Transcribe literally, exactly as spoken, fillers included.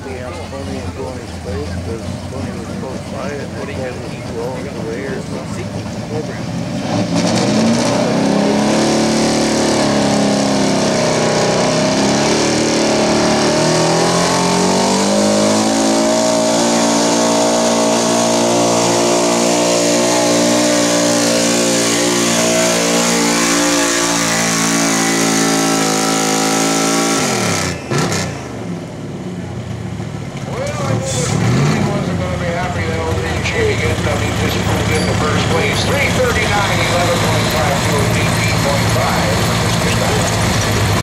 luckily enough Tony was going his place because Tony was close by it and I told him to go out the way or something. three thirty-nine, eleven point five two, eighteen point five for Mister Scott.